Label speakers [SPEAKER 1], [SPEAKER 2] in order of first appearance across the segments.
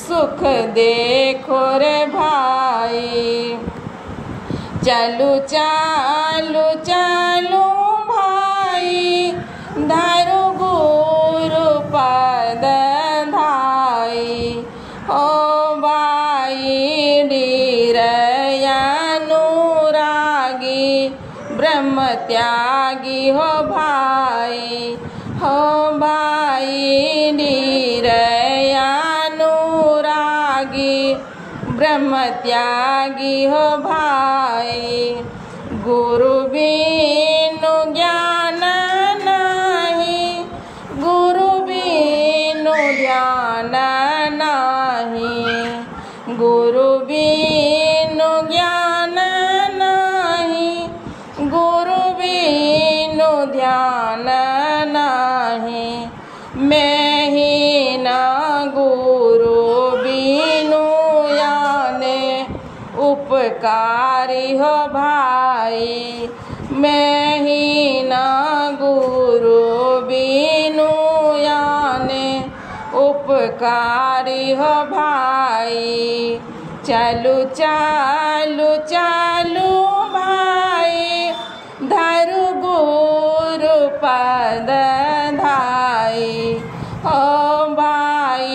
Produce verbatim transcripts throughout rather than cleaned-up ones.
[SPEAKER 1] सुख देखो रे भाई। चलू चालू चालू भाई, धरु गुरु पद धाई। ओ भाई धीरयानुरागी, ब्रह्म त्यागी हो भाई। हो भाई धीरयानुरागी, ब्रह्म त्यागी हो भाई। गुरु बिनु ज्ञान नहीं, गुरु बिनु ध्यान नहीं। गुरु बिनु ज्ञान नहीं, गुरु बिनु ध्यान नहीं। मैं ही न गुरु बिनु याने, उपकारी हो भाई। मैं ही न गुरु बिनु याने, उपकारी हो भाई। चलू चालू चालू भाई, धरु गुरु पद धाई। ओ भाई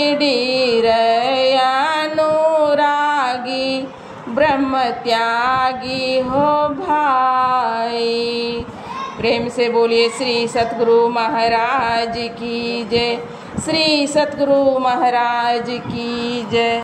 [SPEAKER 1] धीरयानुरागी, ब्रह्म त्यागी हो भाई। प्रेम से बोलिए श्री सतगुरु महाराज की जय। श्री सतगुरु महाराज की जय।